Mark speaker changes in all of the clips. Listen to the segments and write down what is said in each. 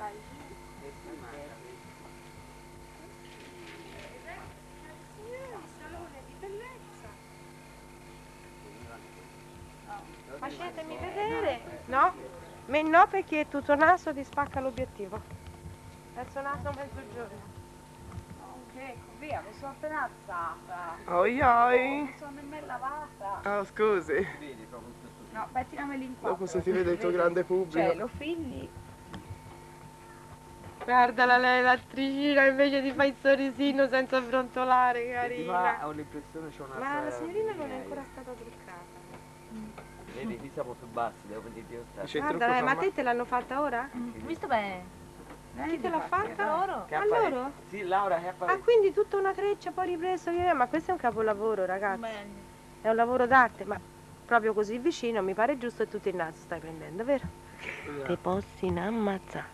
Speaker 1: Facetemi vedere. No? Me no, perché tutto naso ti spacca l'obiettivo. Mezzo naso, mezzogiorno.
Speaker 2: Ecco, via, mi sono appena alzata.
Speaker 3: Oi
Speaker 2: Non mi sono nemmeno lavata.
Speaker 3: Ah, scusi.
Speaker 2: No, pettinameli in quattro.
Speaker 3: Dopo se ti vede il tuo grande pubblico.
Speaker 2: Cioè, lo figli.
Speaker 1: Guardala lei, l'attricina, invece di fare il sorrisino senza brontolare, carina.
Speaker 4: Ho l'impressione c'è una...
Speaker 1: Ma la signorina non è ancora stata truccata.
Speaker 4: Vedi, qui siamo su bassi, devo vedere io.
Speaker 1: Guarda, ma a te te l'hanno fatta ora?
Speaker 2: Visto bene?
Speaker 1: Chi te l'ha fatta?
Speaker 2: Loro.
Speaker 1: A loro?
Speaker 4: Sì, Laura, che
Speaker 1: Ah,
Speaker 4: appare...
Speaker 1: quindi tutta una treccia poi ripreso via. Ma questo è un capolavoro, ragazzi.
Speaker 2: Bene.
Speaker 1: È un lavoro d'arte, ma proprio così vicino mi pare giusto e tutto il naso stai prendendo, vero? Ti posso ammazzare.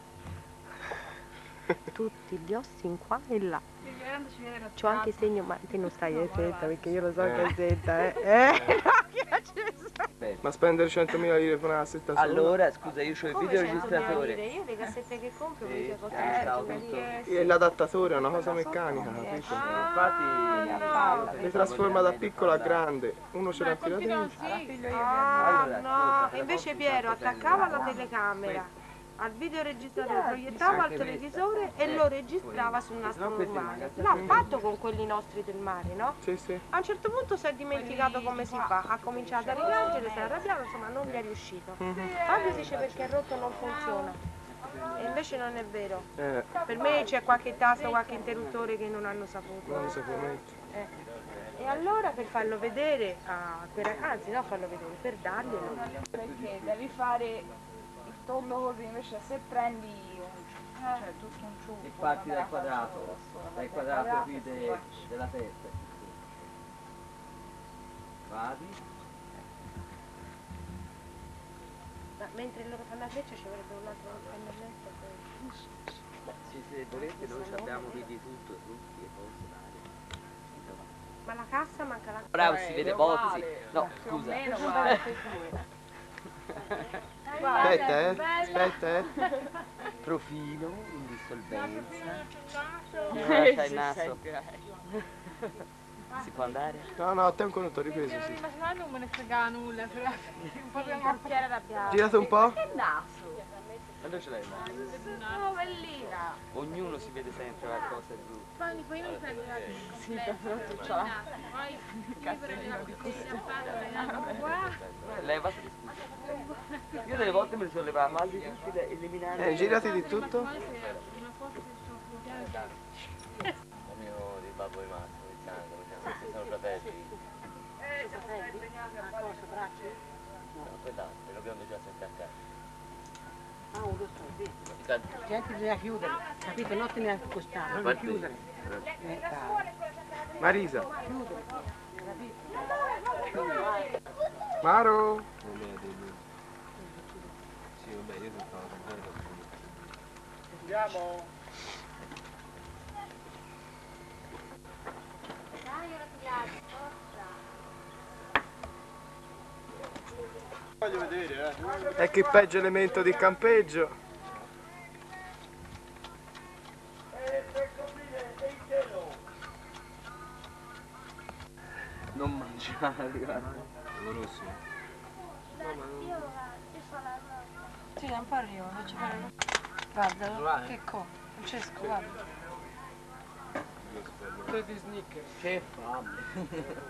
Speaker 1: Tutti gli ossi in qua e là. C'ho anche il segno, ma te non stai attenta perché io lo so che è zetta,
Speaker 3: Ma spendere 100.000 lire per una setta sola?
Speaker 4: Allora, scusa, io ho il
Speaker 1: Come
Speaker 4: videoregistratore.
Speaker 1: Io le cassette che compro mi dico
Speaker 3: E l'adattatore è una cosa meccanica, capito?
Speaker 4: Infatti...
Speaker 3: Le trasforma da piccola a grande. Uno ce l'ha tirato dentro.
Speaker 1: Ah, no, invece Piero attaccava la telecamera al videoregistratore, proiettava al televisore e lo registrava sul nastro normale. L'ha fatto con quelli nostri del mare, no?
Speaker 3: Sì, sì.
Speaker 1: A un certo punto si è dimenticato come si fa, ha cominciato a ripiangere, si è arrabbiato, insomma non gli è riuscito. Fabio dice perché è rotto non funziona. E invece non è vero. Per me c'è qualche tasto, qualche interruttore che non hanno saputo.
Speaker 3: Non si può mettere.
Speaker 1: E allora per farlo vedere a quei ragazzi, no, farlo vedere, per darglielo.
Speaker 2: Perché devi fare il tondo così, invece se prendi cioè, tutto un ciuffo.
Speaker 4: E parti dal quadrato qui della testa. Vadi.
Speaker 1: Ma mentre loro fanno la freccia ci vorrebbe un altro pennelletto.
Speaker 4: Se volete noi abbiamo vedi tutto, tutti e cose varie.
Speaker 1: Ma la cassa manca la...
Speaker 4: Bravo, si vede Bozzi. No, scusa.
Speaker 3: Aspetta,
Speaker 4: Profilo, indissolvenza. Lascia il naso. Si può andare?
Speaker 3: No, a te ancora non ti ho ripreso, sì.
Speaker 5: Ma se no non me ne frega nulla, però
Speaker 1: Proprio un bicchiere d'abbiamo.
Speaker 3: Girate un po'.
Speaker 2: Che naso?
Speaker 4: Ma dove ce l'hai il naso?
Speaker 2: No, bellina.
Speaker 4: Ognuno si vede sempre qualcosa di brutto.
Speaker 5: poi io mi prendo la
Speaker 2: Sì, però tu ce l'hai.
Speaker 5: poi mi prendo la bottiglia qua.
Speaker 4: Levati di scusa. Io delle volte me li sono levati, ma altri tutti da eliminare.
Speaker 3: Girati di tutto.
Speaker 5: Una foto
Speaker 6: Mio di babbo di Marco, di sangue, perché sono fratelli. No, quell'altro, l'abbiamo già sentito a casa.
Speaker 7: Ah, lo so, vedi. Gente bisogna chiudere, capito? Non te ne accostare, non chiudere.
Speaker 3: Marisa.
Speaker 7: Chiudere, capito?
Speaker 3: Maro.
Speaker 6: Sì, vabbè, io sono stato contento.
Speaker 3: Andiamo. Voglio vedere, Ecco il peggio elemento di campeggio.
Speaker 4: Non mangiare, guarda.
Speaker 6: Rossi.
Speaker 1: Sì, non parlo io, faccio fare... Guarda, che Francesco, guarda.
Speaker 4: Che fame.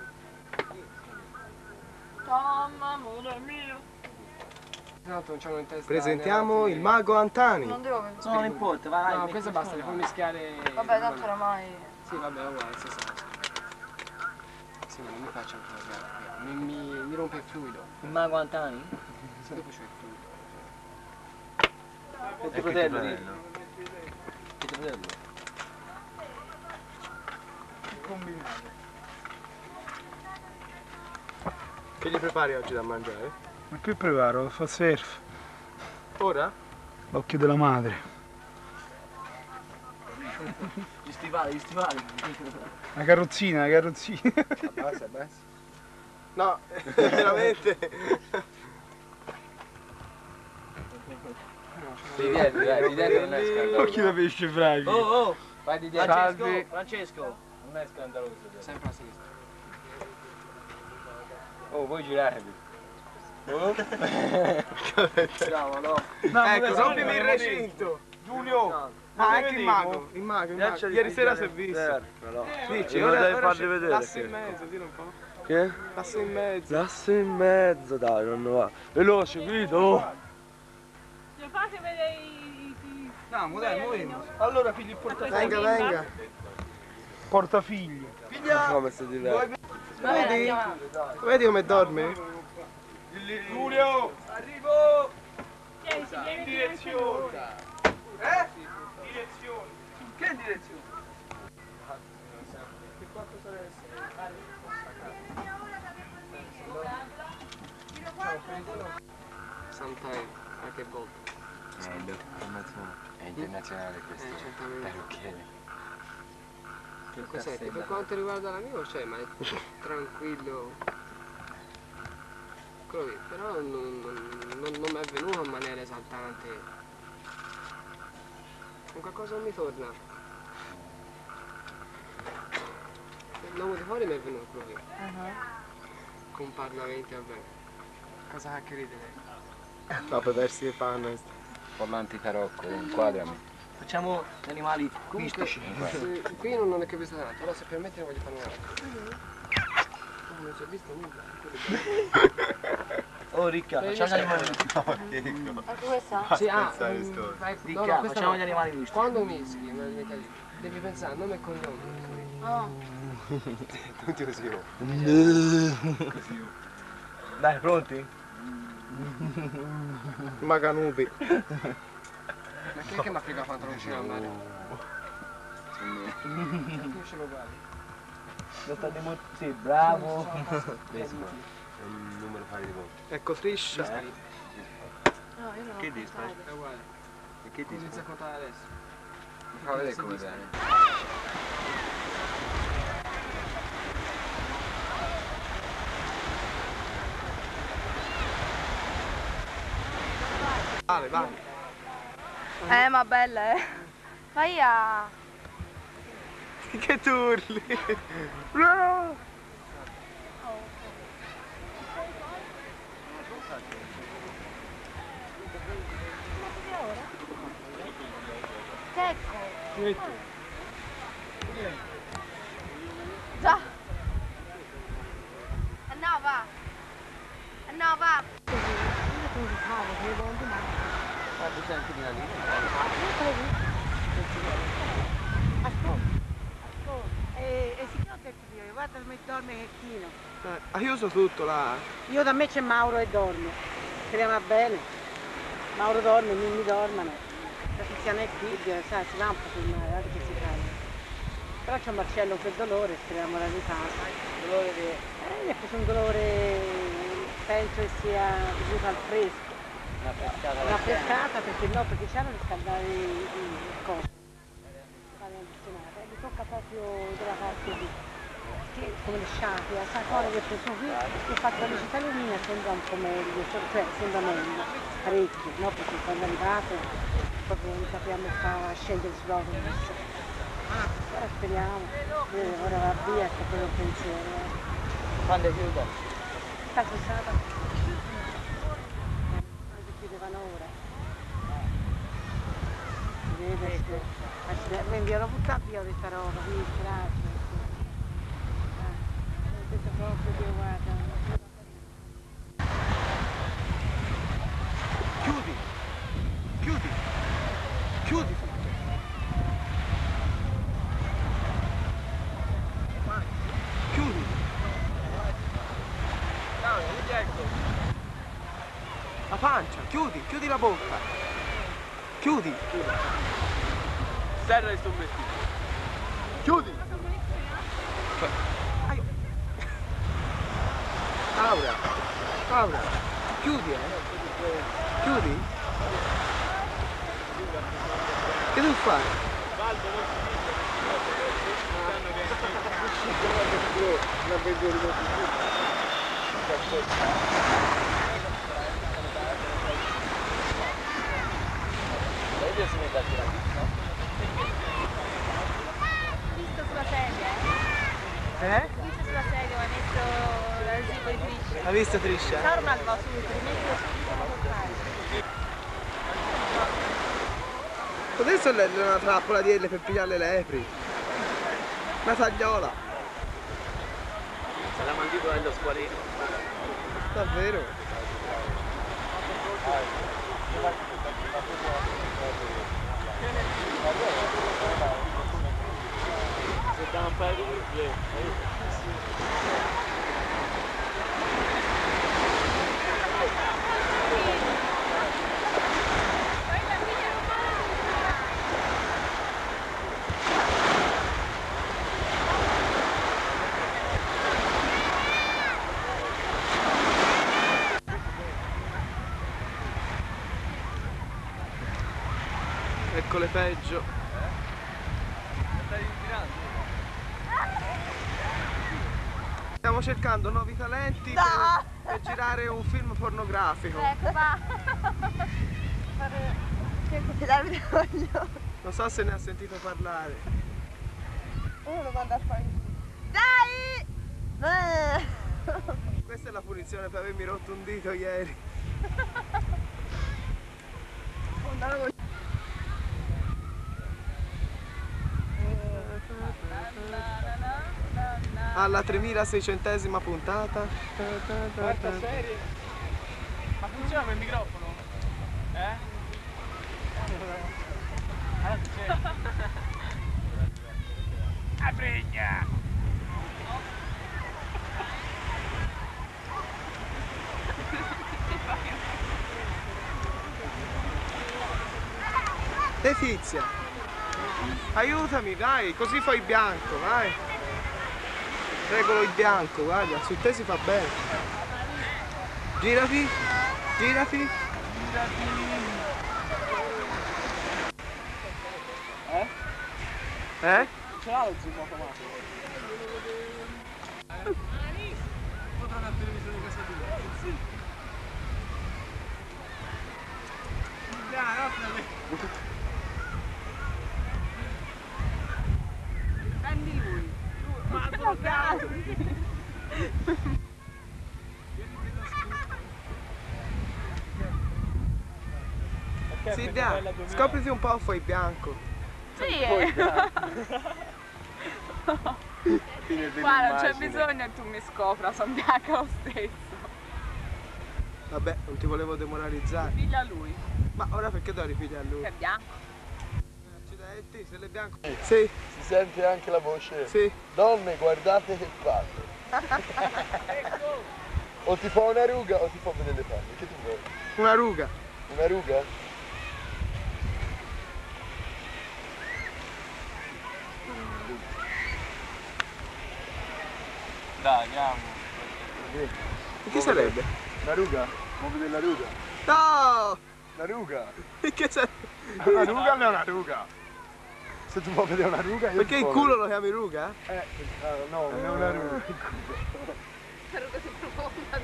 Speaker 5: Mamma, amore mio.
Speaker 3: Presentiamo il mago Antani.
Speaker 1: Non devo...
Speaker 4: No, non importa, vai.
Speaker 8: No, questo basta, le puoi mischiare...
Speaker 1: Vabbè, tanto oramai...
Speaker 8: Sì, vabbè, è uguale, stessa cosa. Sì, ma non mi faccio anche la mi rompe il fluido.
Speaker 4: Il mago Antani?
Speaker 8: Se dopo c'è il fluido.
Speaker 4: E tuo fratello? E tuo fratello?
Speaker 3: Combinato. Che gli prepari oggi da mangiare?
Speaker 9: Ma che preparo? Fa surf.
Speaker 3: Ora?
Speaker 9: L'occhio della madre.
Speaker 4: Gli stivali.
Speaker 9: La carrozzina.
Speaker 3: Abbassa. No, veramente.
Speaker 4: Di dietro, dai, di dietro non è scandaloso.
Speaker 9: Occhio da pesce fragile.
Speaker 3: Oh,
Speaker 4: Vai di dietro.
Speaker 3: Salvi.
Speaker 6: Francesco, non è scandaloso.
Speaker 8: Sempre a sinistra.
Speaker 6: Oh, voi girate.
Speaker 3: Bravo, no. Ecco, rompimi il recinto. Giulio. Ma anche il mago. Il mago. Ieri sera si è visto. Dici,
Speaker 6: Non
Speaker 3: ora
Speaker 6: devi farli vedere.
Speaker 3: l'asse in mezzo, tira un po'.
Speaker 6: Che?
Speaker 3: L'asse in mezzo.
Speaker 6: L'asse in mezzo, dai, non va. Veloce, Guido.
Speaker 5: Lo fate vedere i...
Speaker 3: No, dai, muovendo. Allora figli il portafoglio. Venga.
Speaker 9: Portafiglio.
Speaker 6: Come si diverte?
Speaker 3: Vedi? Vedi come dorme?
Speaker 6: Giulio, arrivo.
Speaker 5: Tieni, si viene
Speaker 6: In direzione. Direzione. Che direzione?
Speaker 8: Sometime, qualche volta.
Speaker 4: È internazionale questo.
Speaker 8: Certamente.
Speaker 4: Parrucchiere.
Speaker 8: Senti, per quanto riguarda l'amico c'è, ma è tranquillo. Quello lì, però non mi è venuto in maniera esaltante. Con qualcosa non mi torna. L'uomo di fuori mi è venuto quello lì. Con parlamenti, vabbè. Cosa ha che ridere?
Speaker 3: No, per versi che fanno.
Speaker 4: Parlanti tarocco, inquadrami.
Speaker 6: Facciamo gli animali
Speaker 8: Comunque,
Speaker 6: mistici.
Speaker 8: qui non è capisco tanto, allora se permetti ne voglio fare un'altra. Non si è visto nulla.
Speaker 6: Oh Ricca, facciamo gli animali mistici.
Speaker 5: Anche questa?
Speaker 8: Sì,
Speaker 6: Ricca, facciamo gli animali mistici.
Speaker 8: Quando mischi, me lo metti lì, devi pensare a nome e cognome.
Speaker 5: Oh.
Speaker 3: Tutti così.
Speaker 6: Dai, pronti?
Speaker 3: Maganubi.
Speaker 8: Ma chi è che mi ha fregato il pantaloncino al mare? Io ce l'ho uguale.
Speaker 6: Sì, bravo.
Speaker 3: È un numero pari di volte. Ecco, striscia.
Speaker 5: No, io non
Speaker 6: Che
Speaker 5: ho
Speaker 6: dici?
Speaker 5: contato.
Speaker 8: È uguale.
Speaker 6: E che ti
Speaker 8: Inizia a contare adesso.
Speaker 4: Mi fa vedere come viene.
Speaker 3: Vai, vai.
Speaker 5: Ma bella, Vai a...
Speaker 3: Che tu urli?
Speaker 5: Secco. Già. No, va. No, va.
Speaker 7: E si chiama detto io, guarda come dorme che chino.
Speaker 3: Io uso tutto là.
Speaker 7: Io da me c'è Mauro e dorme. Speriamo bene. Mauro dorme, i miei dormono. La Tiziana è qui, sai, si va un po' sul mare, guarda che si calma. Però c'è Marcello che dolore, speriamo la ricasa. Dolore di... gli è preso un dolore, penso che sia dovuto al fresco. Una frescata perché no, perché c'hanno riscaldare il coso. Gli tocca proprio della parte lì. Che come le sciacque, la sacora che ho preso qui, ho fatto la cittadina sembra un po' meglio, cioè sembra meglio, parecchio, no? Perché quando è arrivato proprio non sappiamo far scendere sull'autobus. Però speriamo, ora va via, che poi un pensiero.
Speaker 6: Quando è chiuso?
Speaker 7: Tanto sabato. Chiudevano ora. Si vede, quindi ero buttata via questa roba, qui, grazie. Ho detto proprio che guarda.
Speaker 3: Chiudi. Chiudi. Chiudi. Vai. Chiudi. La pancia, chiudi la bocca. Chiudi.
Speaker 6: Serra sto vestito.
Speaker 3: Chiudi. Laura, chiudi, Chiudi. Che devo fare?
Speaker 6: Io si mette a tirare.
Speaker 5: Visto sulla sedia, Visto sulla sedia, mi ha messo l'adesivo di Triscia.
Speaker 3: Ha visto Triscia?
Speaker 5: Normal va subito, rimettilo subito da comprare.
Speaker 3: Adesso è una trappola di elle per pigliare le lepri. Una tagliola.
Speaker 4: Se la mandibola dello squalino.
Speaker 3: Davvero? Ecco le peggio. Stiamo cercando nuovi talenti per girare un film pornografico.
Speaker 5: Ecco, va.
Speaker 3: Non so se ne ha sentito parlare.
Speaker 7: Uno lo manda a fare.
Speaker 5: Dai!
Speaker 3: Questa è la punizione per avermi rotto un dito ieri. Alla 3600esima puntata.
Speaker 9: Quarta serie. Ma funziona per il microfono? A fregna!
Speaker 3: Letizia, aiutami, dai, così fai bianco, vai. Regolo il bianco, guarda, su te si fa bene. Girati, girati. Eh?
Speaker 9: Ce l'ha lo zoom automatico? Potrà una televisione di casa tua? Sì.
Speaker 2: Prendi lui.
Speaker 9: Ma lo cazzo!
Speaker 3: Silvia, scopriti un po', fai bianco.
Speaker 2: Sì, Guarda, non c'è bisogno che tu mi scopra, sono bianca lo stesso.
Speaker 3: Vabbè, non ti volevo demoralizzare.
Speaker 2: Piglia lui.
Speaker 3: Ma ora perché devo ripigliare a lui?
Speaker 2: Che è bianco.
Speaker 3: Accidenti, se l'è bianco. Sì,
Speaker 8: Si sente anche la voce.
Speaker 3: sì.
Speaker 8: Donne, guardate che palle. O ti fa una ruga o ti fa vedere le palle. Che tu vuoi?
Speaker 3: Una ruga.
Speaker 8: Una ruga?
Speaker 9: Dai, andiamo.
Speaker 8: Sì.
Speaker 3: Che sarebbe?
Speaker 8: Una ruga? Vuoi vedere la ruga?
Speaker 3: No!
Speaker 8: La ruga?
Speaker 3: Che sarebbe?
Speaker 8: Una ruga non è una ruga. Se tu vuoi vedere una ruga io
Speaker 3: Perché
Speaker 8: ti
Speaker 3: il
Speaker 8: posso
Speaker 3: culo lo chiami ruga?
Speaker 8: no, non è una ruga.
Speaker 5: Spero così profonda.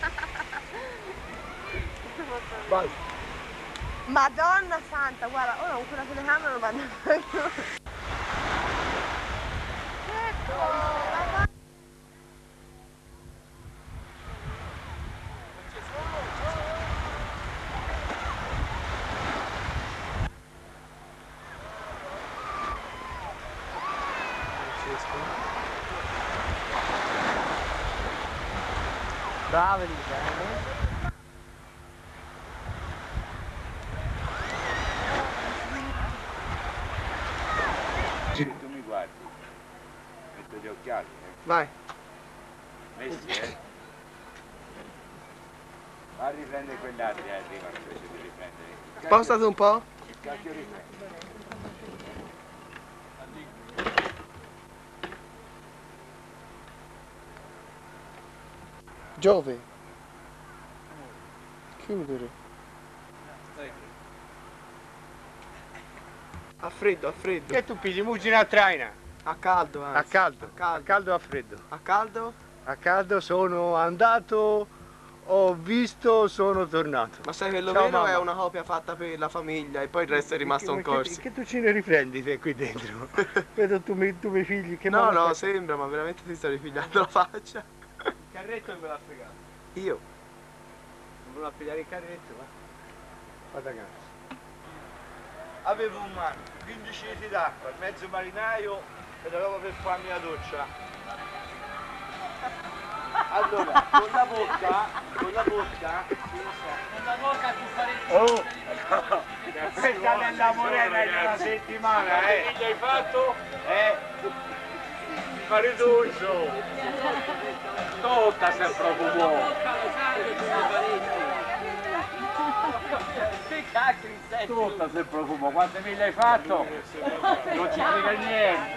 Speaker 8: Vai.
Speaker 1: Madonna santa, guarda, ora con quella telecamera lo mando anche.
Speaker 3: Brava Elisa.
Speaker 6: Tu mi guardi, metto gli occhiali,
Speaker 3: Vai.
Speaker 6: messi, Va a riprendere quell'altro arrivano invece di riprendere.
Speaker 3: Spostate un po'.
Speaker 6: Il cacchio riprende.
Speaker 3: Giove. Chiudere. A freddo, a freddo.
Speaker 9: Che tu pigli mucci una traina?
Speaker 3: A caldo, anzi.
Speaker 9: A caldo.
Speaker 3: A caldo.
Speaker 9: A caldo o a freddo?
Speaker 3: A caldo?
Speaker 9: A caldo sono andato
Speaker 10: ho visto, sono tornato.
Speaker 3: Ma sai quello
Speaker 10: Ciao,
Speaker 3: vero
Speaker 10: mamma.
Speaker 3: è una copia fatta per la famiglia e poi il resto è rimasto un corso.
Speaker 10: Che tu ce ne riprendi te qui dentro? Vedo tu miei figli che
Speaker 3: No, no, sembra, ma veramente ti sto ripigliando la faccia.
Speaker 10: Il carretto me l'ha fregato.
Speaker 3: Io?
Speaker 10: Non me l'ha pigliare il carretto, va? Vada cazzo. Avevo un mano, 15 litri d'acqua, il mezzo marinaio e la roba per farmi la doccia. Allora, con la bocca ti faresti... Oh! Questa della Morena è una settimana, Che gli hai fatto? Marituccio! Tutta sei proprio buono! Che cacchio in sé? Tutta sei proprio buono! Quante miglia hai fatto? Non ci frega niente!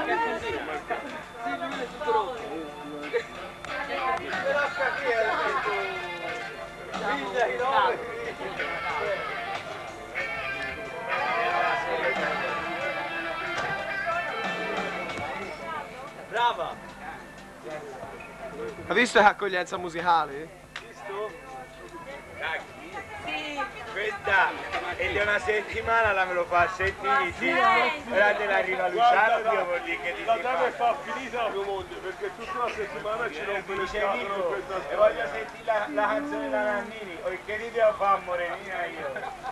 Speaker 10: Brava!
Speaker 3: Ha visto che accoglienza musicale?
Speaker 10: Visto? Sì! Questa è di una settimana, la me lo fa sentire, sì! Ora te la arriva Luciano, Dio vuol dire che ti si fa! La deve far finita mio mondo, perché tutta la settimana ci non finisce e voglio sentire la canzone da Nannini, o che ti devo fare morenina io?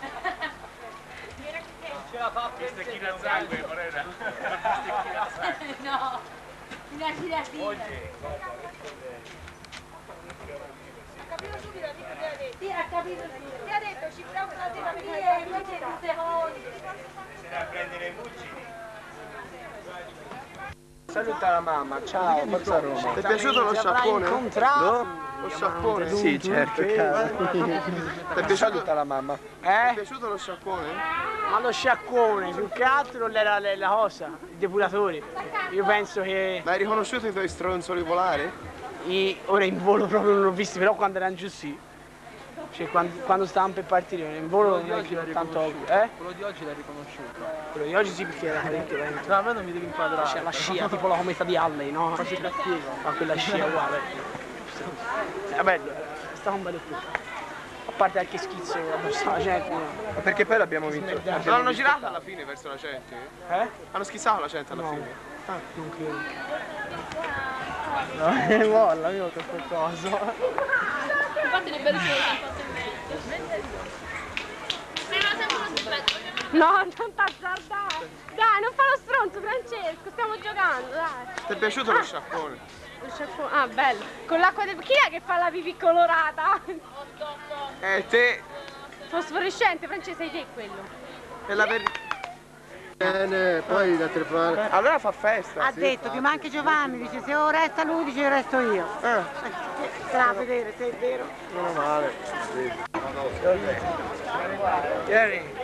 Speaker 10: Ce la fa per stecchina a sangue, Morena!
Speaker 5: No! Mi lasci la fine!
Speaker 10: Oggi!
Speaker 5: Ha capito subito, amico, te l'ha detto. Sì, ha capito subito. Ti ha detto, ci provo una terapia e poi 2 secondi.
Speaker 10: Se ne a prendere i mucini.
Speaker 3: Saluta la mamma, ciao, forza Roma. Ti è piaciuto lo sciacquone? Lo sciacquone?
Speaker 10: Sì, certo.
Speaker 3: Ti è piaciuto? Saluta la mamma. Ti è piaciuto lo sciacquone?
Speaker 9: Ma lo sciacquone, più che altro era la cosa, il depuratore. Io penso che...
Speaker 3: Ma hai riconosciuto i tuoi stronzoli volare?
Speaker 9: Ora in volo proprio non l'ho visto, però quando erano giù sì. Cioè quando stavamo per partire, in volo non è che tanto ovvio.
Speaker 11: Quello di oggi l'hai riconosciuto?
Speaker 9: Quello di oggi sì perché era parecchio lento.
Speaker 11: No, a me non mi devi inquadrare.
Speaker 9: C'è la scia, tipo la cometa di Halley, no?
Speaker 11: Quasi cattivo.
Speaker 9: Ma quella scia uguale. È bello, è stato un bello tutto. A parte anche schizzo addosso alla gente.
Speaker 3: Ma perché poi l'abbiamo vinto? L'hanno girata alla fine verso la gente? Hanno schizzato la gente alla fine?
Speaker 9: Ah, non credo. No, molla, io ho questo coso.
Speaker 5: Infatti le belle sono
Speaker 1: No, non t'azzardare! Dai, non fa lo stronzo, Francesco, stiamo giocando, dai!
Speaker 3: Ti è piaciuto lo sciacquone?
Speaker 1: Lo sciacquone, ah, bello! Con l'acqua del... Chi è che fa la pipì colorata?
Speaker 3: Te!
Speaker 1: Fosforescente, Francesco, sei te quello!
Speaker 3: E la
Speaker 8: Bene, poi da telefonare.
Speaker 3: Allora fa festa!
Speaker 7: Ha detto che manca Giovanni, dice se o resta lui, dice resto io. Sarà a vedere se è vero.
Speaker 3: Meno male.
Speaker 10: Vieni!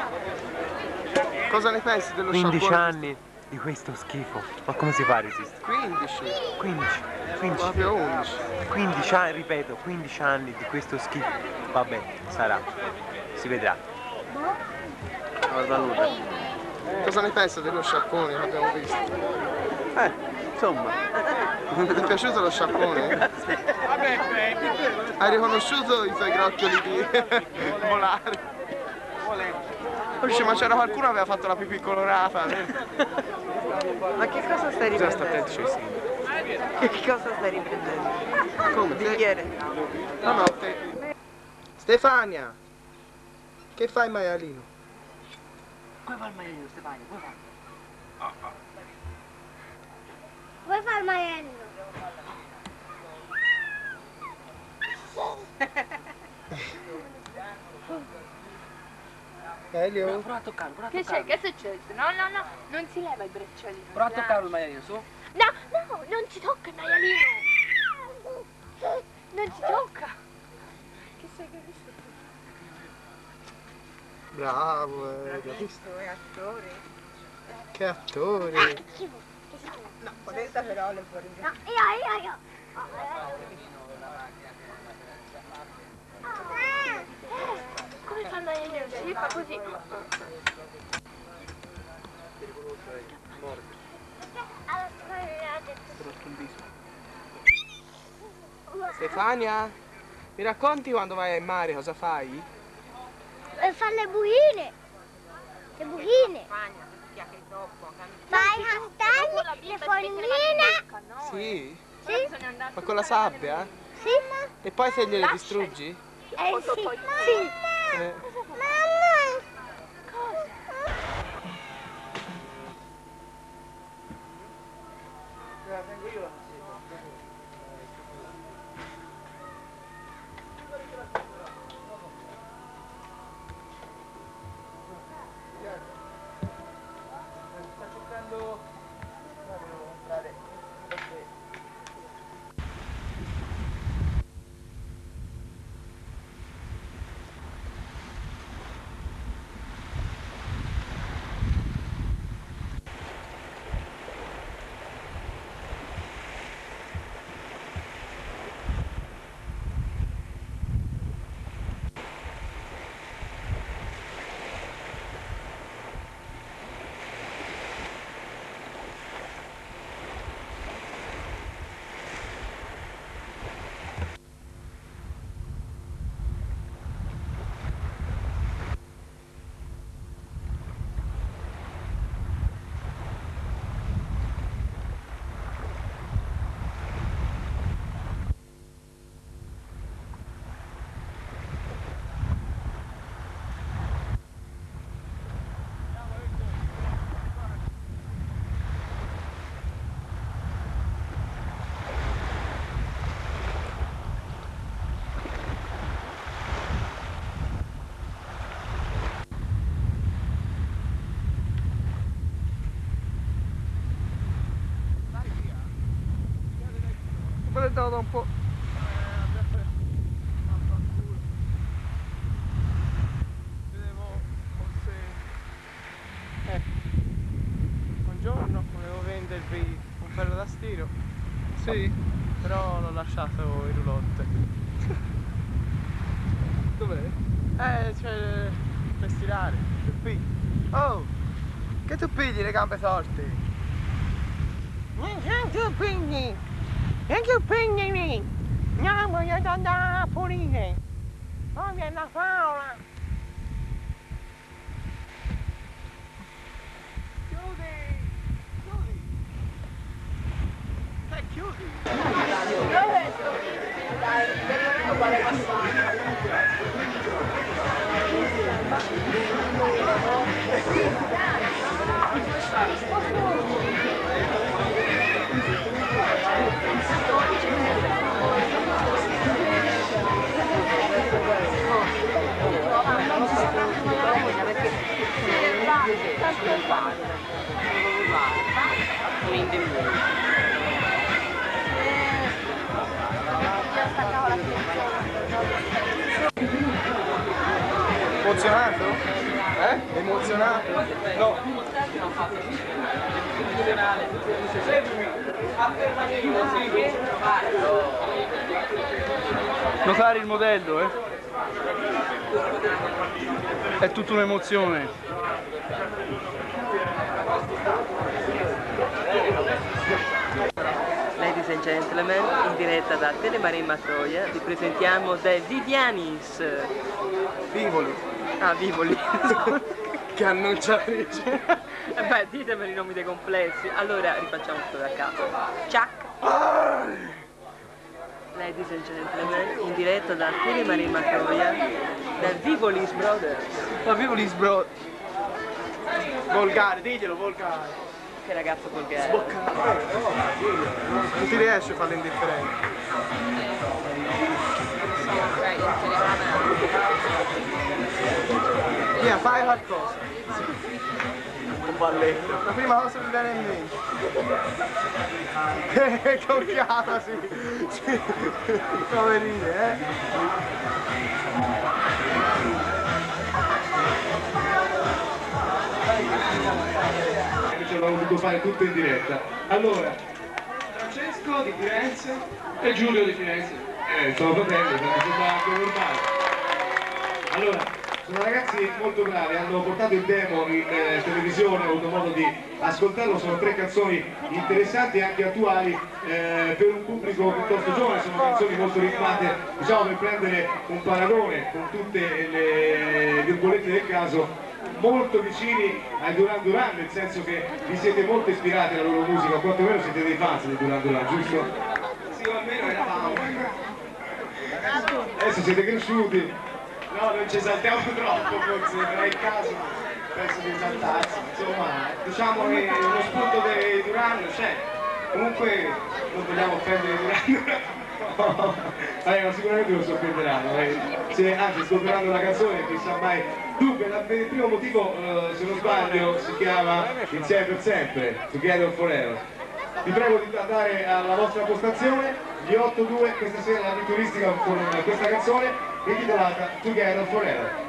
Speaker 3: Cosa ne pensi dello
Speaker 6: 15
Speaker 3: sciacquone?
Speaker 6: anni di questo schifo. Ma come si fa a resistere?
Speaker 3: 15?
Speaker 6: 15.
Speaker 3: Proprio 11.
Speaker 6: 15 anni, ripeto, 15 anni di questo schifo. Vabbè, sarà. Si vedrà.
Speaker 3: Guarda nulla. Cosa ne pensa dello sciacquone che abbiamo visto?
Speaker 6: Insomma.
Speaker 3: Ti è piaciuto lo sciacquone? Hai riconosciuto i tuoi grocchioli di volare? Dice, ma c'era qualcuno che aveva fatto la pipì colorata.
Speaker 7: Ma che cosa stai
Speaker 3: Bisogna
Speaker 7: riprendendo?
Speaker 3: stare attenti, ci sì.
Speaker 7: Che cosa stai riprendendo?
Speaker 3: Come?
Speaker 7: Bicchiere?
Speaker 3: No, no, te... Stefania! Che fai maialino?
Speaker 7: Come fa il maialino, Stefania? Come fa?
Speaker 5: Vuoi fare il maiello?
Speaker 3: Elio?
Speaker 11: Prova a toccarlo, prova a
Speaker 5: Che c'è?
Speaker 11: toccarlo.
Speaker 5: Che è successo? No, no, no, non si leva il bracciolino.
Speaker 11: Prova a toccarlo il maialino, su.
Speaker 5: No, no, non ci tocca il maialino. Non ci tocca. Che sei che hai visto tu?
Speaker 3: Bravo, Elio.
Speaker 7: È attore.
Speaker 3: Che attore!
Speaker 5: Che si chiama?
Speaker 7: No, questa però le fuori.
Speaker 5: No, io. Come fa il maialino? Si fa così.
Speaker 3: Stefania?
Speaker 9: Mi racconti quando vai al mare cosa fai?
Speaker 12: Fare le buchine. Le buchine. Fai i castelli, le fornine.
Speaker 9: Sì?
Speaker 12: Sì?
Speaker 9: Ma con la sabbia?
Speaker 12: Sì?
Speaker 9: E poi se gliele distruggi?
Speaker 12: Sì. Sì. Mamma.
Speaker 3: Da un po'. Vedevo forse.
Speaker 9: Buongiorno, volevo vendervi un ferro da stiro.
Speaker 3: Sì?
Speaker 9: Però l'ho lasciato in roulotte.
Speaker 3: Dov'è?
Speaker 9: Cioè, per stirare.
Speaker 3: Oh! Che tu pigli le gambe torte?
Speaker 7: Tu pigli! E tu pigli! Non voglio andare a pulire! Oh, viene la favola!
Speaker 3: Emozionato? Emozionato? No.
Speaker 9: Notare il modello, È tutta un'emozione.
Speaker 4: Ladies and gentlemen, in diretta da Telemarin Troia vi presentiamo The Vivianis.
Speaker 3: Vivoli.
Speaker 4: Ah, Vivoli.
Speaker 3: Che annunciatrice.
Speaker 4: Beh, ditemeli i nomi dei complessi. Allora rifacciamo tutto da capo. Chuck. Ladies and gentlemen, in diretta da Telemarin Troia, da Vivolis Brothers.
Speaker 3: Ma Vivolis Brothers. Volgare, diglielo, volgare.
Speaker 4: Che ragazzo volgare.
Speaker 3: Sboccare. Non ti riesce a farlo indifferente. Via, fai qualcosa. Un balletto. La prima cosa che mi viene in mente. Che cocchiata, sì. Poverine,
Speaker 10: Abbiamo voluto fare tutto in diretta. Allora, Francesco di Firenze e Giulio di Firenze. Sono fratelli, sono anche normale. Allora,
Speaker 13: Sono ragazzi molto bravi, hanno portato il demo in televisione, ho avuto modo di ascoltarlo, sono 3 canzoni interessanti e anche attuali per un pubblico piuttosto giovane, sono canzoni molto ritmate, diciamo per prendere un paragone con tutte le virgolette del caso, molto vicini ai Duran Duran, nel senso che vi siete molto ispirati alla loro musica, o quantomeno siete dei fans di Duran Duran, giusto? Sì, o almeno eravamo. Adesso siete cresciuti. No, non ci esaltiamo troppo, forse non è il caso, penso di esaltarsi, insomma, diciamo che uno spunto dei Duran c'è, comunque non vogliamo offendere i Duran Duran, ma sicuramente lo sorprenderanno, anzi scoprirando la canzone, chissà mai. Dunque, il primo motivo, se non sbaglio, si chiama Insieme per sempre, Together Forever. Vi prego di andare alla vostra postazione, gli 8-2 questa sera la turistica con questa canzone intitolata Together Forever.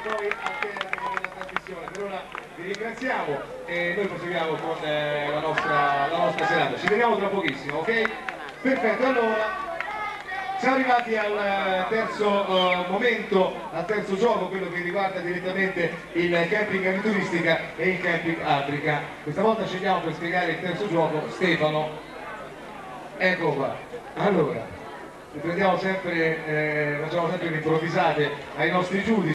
Speaker 13: poi alternano nella trasmissione. Per ora vi ringraziamo e noi proseguiamo con la nostra serata. Ci vediamo tra pochissimo, ok? Perfetto, allora siamo arrivati al terzo momento, al terzo gioco, quello che riguarda direttamente il camping avventuristica e il camping Africa. Questa volta scegliamo per spiegare il terzo gioco Stefano. Ecco qua. Allora, facciamo sempre le improvvisate ai nostri giudici.